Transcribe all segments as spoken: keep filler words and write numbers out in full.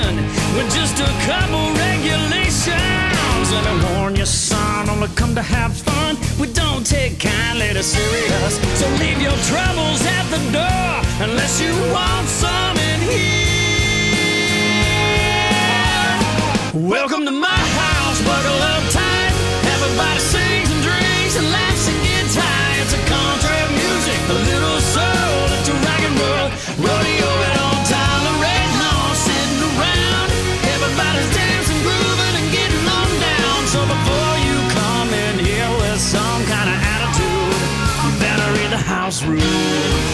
nation with just a couple regulations. Let me warn you, son, only come to have fun. We don't take kindly to serious, so leave your troubles at the door unless you want some in here. Welcome to my house, buckle up tight. Everybody sings and drinks and laughs and gets high. It's a country music, a little soul, it's a rock and roll rodeo and on time. The red lawn sitting around, everybody's dancing, grooving and getting on down. So before you come in here with some kind of attitude, you better read the house rules.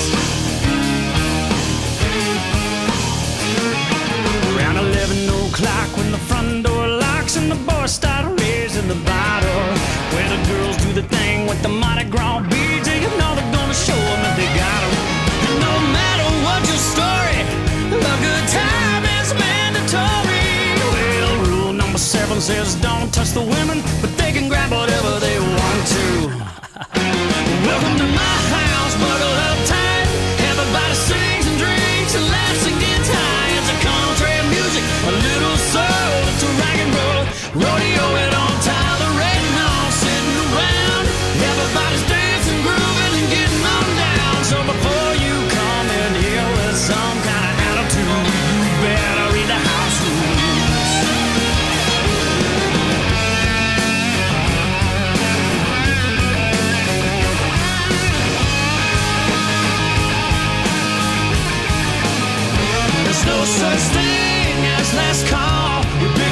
Around eleven o'clock when the front door locks and the boys start raising the bottle, where the girls do the thing with the Mardi Gras beads, and you know they're gonna show them if they got them. And no matter what your story, a good time is mandatory. Well, rule number seven says don't touch the women, but they can grab whatever they want to. Welcome to my house, buckle up tight. Everybody sings and drinks and laughs and gets high. It's a country music, a little soul, it's a rock and roll rodeo and on time. The red and all sitting around, everybody's dancing, grooving and getting on down. So before you come in here with some kind of attitude, you better read the house rules. There's no such thing as last call. You